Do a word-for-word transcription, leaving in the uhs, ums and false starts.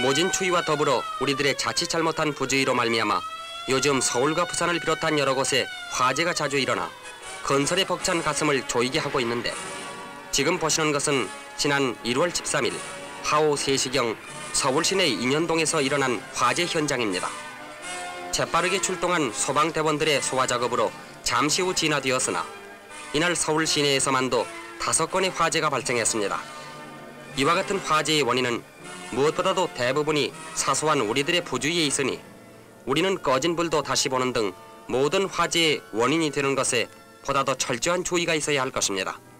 모진 추위와 더불어 우리들의 자칫 잘못한 부주의로 말미암아 요즘 서울과 부산을 비롯한 여러 곳에 화재가 자주 일어나 건설에 벅찬 가슴을 조이게 하고 있는데, 지금 보시는 것은 지난 일월 십삼일 하오 세 시경 서울 시내 인현동에서 일어난 화재 현장입니다. 재빠르게 출동한 소방대원들의 소화 작업으로 잠시 후 진화되었으나 이날 서울 시내에서만도 다섯 건의 화재가 발생했습니다. 이와 같은 화재의 원인은 무엇보다도 대부분이 사소한 우리들의 부주의에 있으니 우리는 꺼진 불도 다시 보는 등 모든 화재의 원인이 되는 것에 보다 더 철저한 주의가 있어야 할 것입니다.